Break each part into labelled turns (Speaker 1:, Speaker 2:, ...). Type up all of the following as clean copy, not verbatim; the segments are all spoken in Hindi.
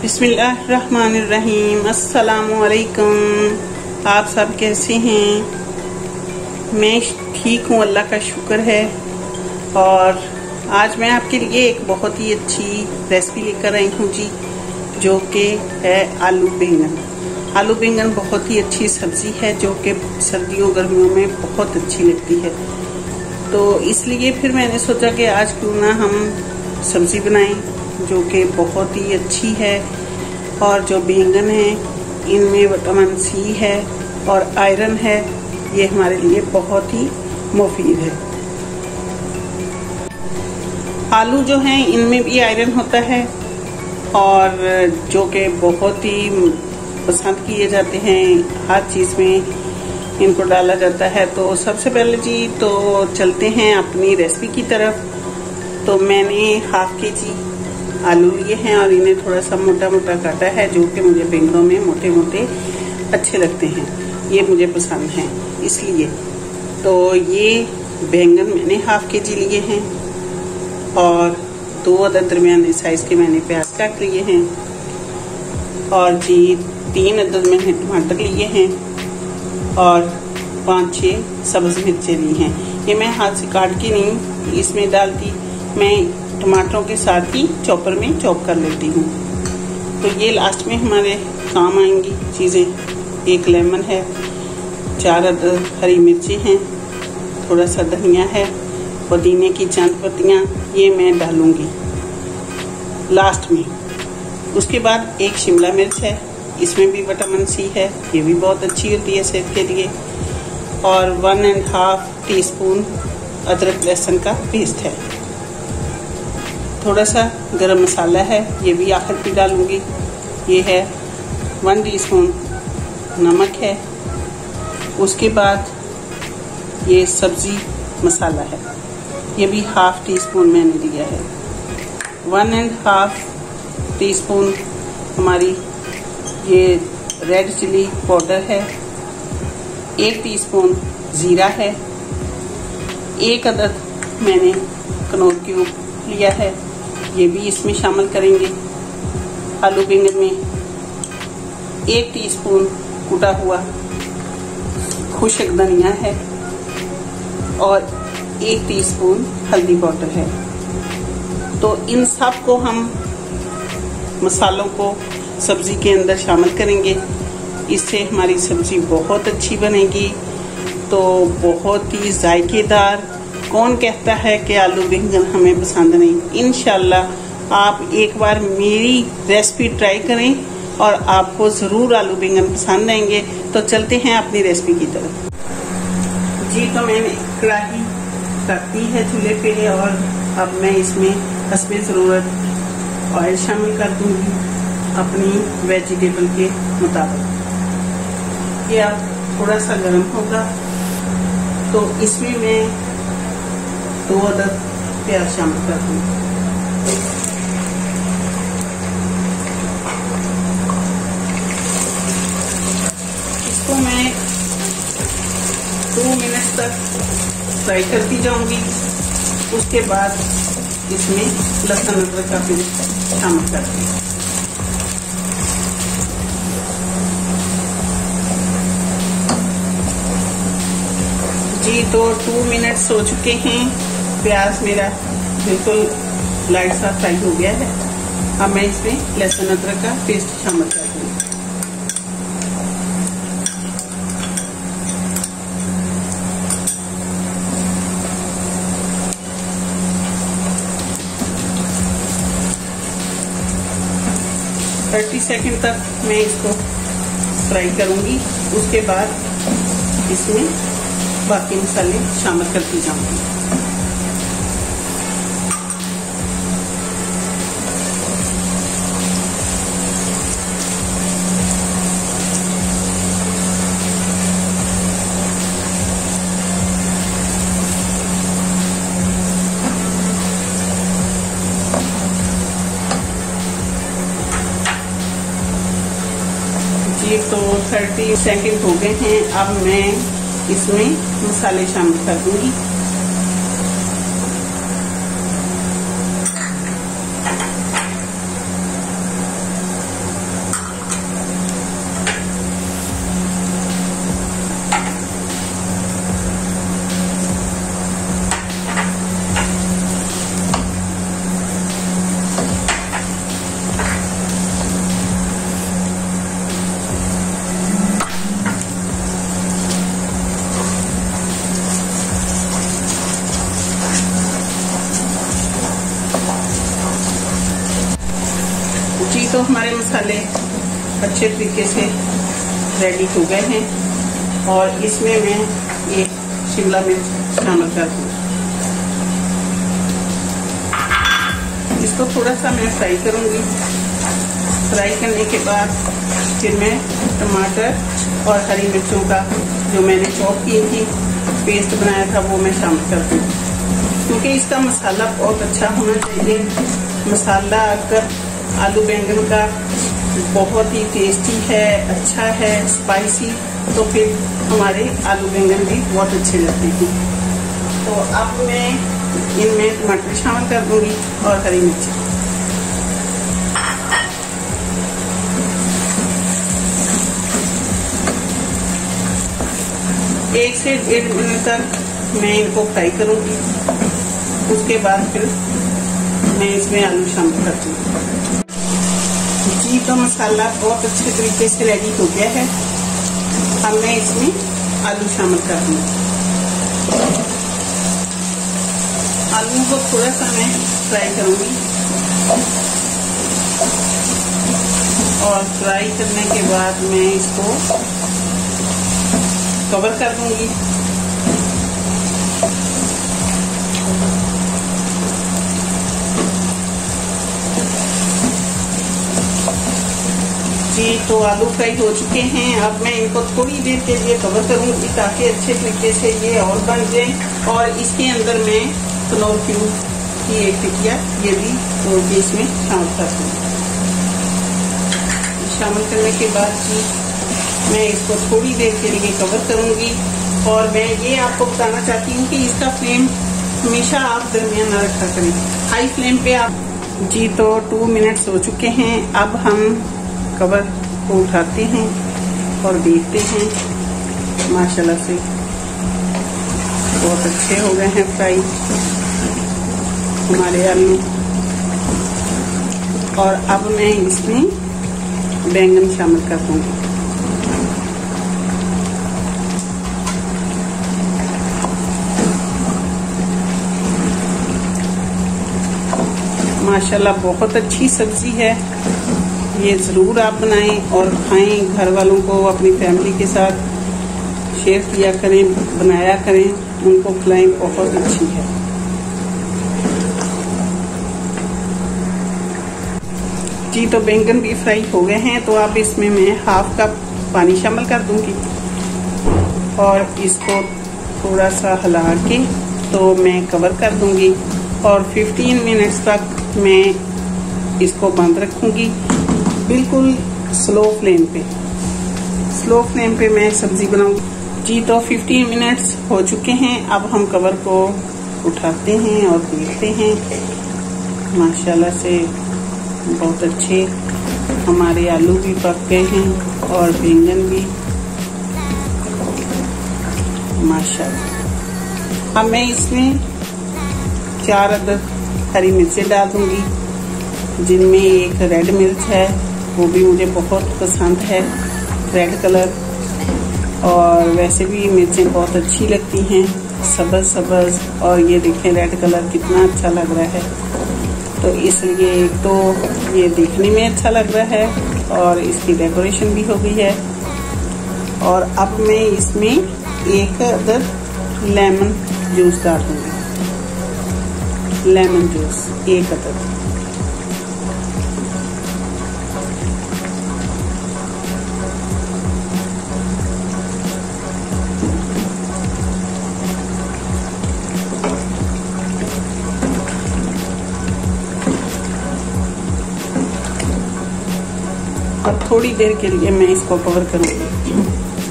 Speaker 1: बिस्मिल्लाहिर्रहमानिर्रहीम। अस्सलामुअलैकुम। आप सब कैसे हैं? मैं ठीक हूँ, अल्लाह का शुक्र है। और आज मैं आपके लिए एक बहुत ही अच्छी रेसिपी लेकर आई हूँ जी, जो कि है आलू बैंगन। आलू बैंगन बहुत ही अच्छी सब्जी है जो कि सर्दियों गर्मियों में बहुत अच्छी लगती है। तो इसलिए फिर मैंने सोचा कि आज क्यों ना हम सब्जी बनाएं जो कि बहुत ही अच्छी है। और जो बैंगन है इनमें विटामिन सी है और आयरन है, ये हमारे लिए बहुत ही मुफीद है। आलू जो हैं इनमें भी आयरन होता है और जो कि बहुत ही पसंद किए जाते हैं, हर चीज़ में इनको डाला जाता है। तो सबसे पहले जी तो चलते हैं अपनी रेसिपी की तरफ। तो मैंने हाफ के-जी आलू लिए हैं और इन्हें थोड़ा सा मोटा मोटा काटा है, जो कि मुझे बैंगनों में मोटे मोटे अच्छे लगते हैं, ये मुझे पसंद हैं इसलिए। तो ये बैंगन मैंने हाफ के-जी लिए हैं और 2 अदद दरमियाने साइज के मैंने प्याज काट लिए हैं और जी 3 अदद मैंने टमाटर लिए हैं और 5-6 सब्ज मिर्चें ली हैं। ये मैं हाथ से काट के नहीं इसमें डालती, मैं टमाटरों के साथ ही चॉपर में चॉप कर लेती हूँ। तो ये लास्ट में हमारे काम आएंगी चीज़ें। 1 लेमन है, 4 अदद हरी मिर्ची हैं, थोड़ा सा धनिया है, पुदीने की चंद पत्तियाँ, ये मैं डालूँगी लास्ट में। उसके बाद 1 शिमला मिर्च है, इसमें भी विटामिन सी है, ये भी बहुत अच्छी होती है सेहत के लिए। और 1.5 टीस्पून अदरक लहसुन का पेस्ट है। थोड़ा सा गरम मसाला है, ये भी आखिर पे डालूंगी। ये है 1 टीस्पून नमक है। उसके बाद ये सब्जी मसाला है, ये भी हाफ टीस्पून मैंने दिया है। 1.5 टीस्पून हमारी ये रेड चिली पाउडर है। 1 टीस्पून ज़ीरा है। 1 अदद मैंने कनौर क्यूब लिया है, ये भी इसमें शामिल करेंगे आलू बैंगन में। 1 टीस्पून कुटा हुआ खुश्क धनिया है और 1 टीस्पून हल्दी पाउडर है। तो इन सब को हम मसालों को सब्जी के अंदर शामिल करेंगे, इससे हमारी सब्जी बहुत अच्छी बनेगी। तो बहुत ही जायकेदार। कौन कहता है कि आलू बैंगन हमें पसंद नहीं? इंशाल्लाह आप एक बार मेरी रेसिपी ट्राई करें और आपको ज़रूर आलू बैंगन पसंद आएंगे। तो चलते हैं अपनी रेसिपी की तरफ जी। तो मैंने कढ़ाई रख दी है चूल्हे पे और अब मैं इसमें हस्बे ज़रूरत ऑयल शामिल कर दूंगी अपनी वेजिटेबल के मुताबिक। ये अब थोड़ा सा गर्म होगा तो इसमें मैं 2 अदद प्याज शामिल कर दूंगी। इसको मैं 2 मिनट तक फ्राई करती जाऊंगी। उसके बाद इसमें लहसुन अदरक का पेस्ट शामिल करती हूँ। जी तो 2 मिनट्स हो चुके हैं, प्याज मेरा बिल्कुल लाइट सा फ्राई हो गया है। अब मैं इसमें लहसुन अदरक का पेस्ट शामिल कर दूँगी। थर्टी सेकेंड तक मैं इसको फ्राई करूंगी। उसके बाद इसमें बाकी मसाले शामिल करती जाऊंगी। तो 30 सेकंड हो गए हैं। अब मैं इसमें मसाले शामिल कर दूंगी। जी तो हमारे मसाले अच्छे तरीके से रेडी हो गए हैं और इसमें मैं ये शिमला मिर्च शामिल कर दूँ। इसको थोड़ा सा मैं फ्राई करूँगी। फ्राई करने के बाद फिर मैं टमाटर और हरी मिर्चों का जो मैंने चॉप की थी पेस्ट बनाया था वो मैं शामिल कर दूँ, क्योंकि इसका मसाला बहुत अच्छा होना चाहिए। मसाला अगर आलू बैंगन का बहुत ही टेस्टी है, अच्छा है, स्पाइसी, तो फिर हमारे आलू बैंगन भी बहुत अच्छे लगते हैं। तो अब मैं इनमें टमाटर शामिल कर दूंगी और हरी मिर्ची। एक से 1.5 मिनट तक मैं इनको फ्राई करूंगी। उसके बाद फिर मैं इसमें आलू शामिल कर दूंगी। जी तो मसाला बहुत अच्छे तरीके से रेडी हो गया है। अब मैं इसमें आलू शामिल कर दूंगी। आलू को थोड़ा सा मैं फ्राई करूंगी और फ्राई करने के बाद मैं इसको कवर कर दूंगी। जी तो आलू फ्राई हो चुके हैं। अब मैं इनको थोड़ी देर के लिए कवर करूंगी ताकि अच्छे तरीके से ये और बन जाए। और इसके अंदर मैं कनौर क्यूब की एक टिकिया ये भी तोड़ के इसमें शामिल कर दूंगी। शामिल करने के बाद जी मैं इसको थोड़ी देर के लिए कवर करूंगी। और मैं ये आपको बताना चाहती हूँ कि इसका फ्लेम हमेशा आप दरमियान न रखा करें, हाई फ्लेम पे आप। जी तो 2 मिनट्स हो चुके हैं। अब हम कवर को उठाते हैं और देखते हैं। माशाल्लाह से बहुत अच्छे हो गए हैं फ्राई हमारे आलू। और अब मैं इसमें बैंगन शामिल कर दूंगी। माशाल्लाह बहुत अच्छी सब्जी है। ये ज़रूर आप बनाएं और खाएं। घर वालों को अपनी फैमिली के साथ शेयर किया करें, बनाया करें, उनको खिलाएं। बहुत अच्छी है। जी तो बैंगन भी फ्राई हो गए हैं। तो अब इसमें मैं 1/2 कप पानी शामिल कर दूंगी और इसको थोड़ा सा हिला के तो मैं कवर कर दूंगी। और 15 मिनट्स तक मैं इसको बंद रखूंगी, बिल्कुल स्लो फ्लेम पे। स्लो फ्लेम पे मैं सब्जी बनाऊंगी। जी तो 15 मिनट्स हो चुके हैं। अब हम कवर को उठाते हैं और देखते हैं। माशाल्लाह से बहुत अच्छे हमारे आलू भी पक गए हैं और बैंगन भी माशाल्लाह। अब मैं इसमें 4 अदद हरी मिर्चें डाल दूंगी, जिनमें एक रेड मिर्च है, वो भी मुझे बहुत पसंद है, रेड कलर। और वैसे भी मिर्चें बहुत अच्छी लगती हैं, सब्ज सब्ज। और ये देखें रेड कलर कितना अच्छा लग रहा है। तो इसलिए एक तो ये देखने में अच्छा लग रहा है और इसकी डेकोरेशन भी हो गई है। और अब मैं इसमें 1 अदद लेमन जूस डालूंगी। लेमन जूस 1 अदद। अब थोड़ी देर के लिए मैं इसको कवर करूंगी।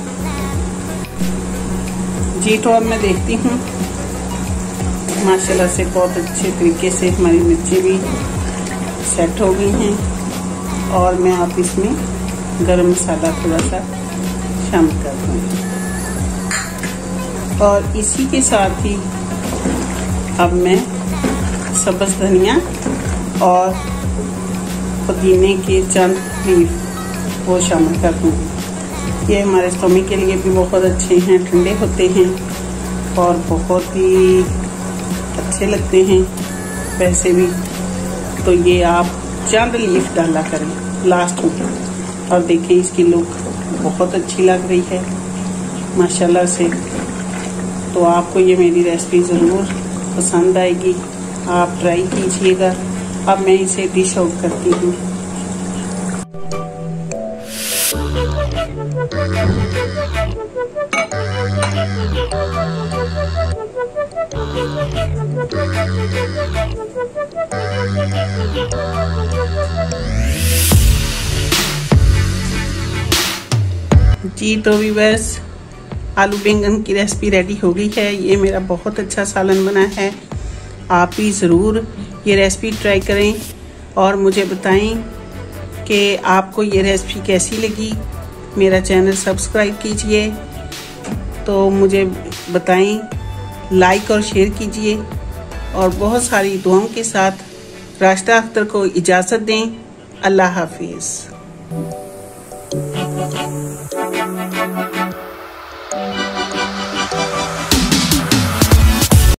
Speaker 1: जी तो अब मैं देखती हूँ। माशाल्लाह से बहुत अच्छे तरीके से हमारी मिर्ची भी सेट हो गई हैं। और मैं अब इसमें गरम मसाला थोड़ा सा शामिल कर दूँगी। और इसी के साथ ही अब मैं सब्ज़ धनिया और पुदीने के चंद लीफ वो शामिल कर दूँगी। ये हमारे स्टमक के लिए भी बहुत अच्छे हैं, ठंडे होते हैं और बहुत ही अच्छे लगते हैं वैसे भी। तो ये आप चंद लीफ डाला करें। लास्ट में। और देखें इसकी लुक बहुत अच्छी लग रही है माशाल्लाह से। तो आपको ये मेरी रेसिपी ज़रूर पसंद आएगी, आप ट्राई कीजिएगा। अब मैं इसे डिश आउट करती हूँ। जी तो व्यूअर्स, आलू बैंगन की रेसिपी रेडी हो गई है। ये मेरा बहुत अच्छा सालन बना है। आप भी ज़रूर ये रेसिपी ट्राई करें और मुझे बताएं कि आपको ये रेसिपी कैसी लगी। मेरा चैनल सब्सक्राइब कीजिए, तो मुझे बताएं, लाइक और शेयर कीजिए। और बहुत सारी दुआओं के साथ राशिदा अख्तर को इजाज़त दें। अल्लाह हाफिज़।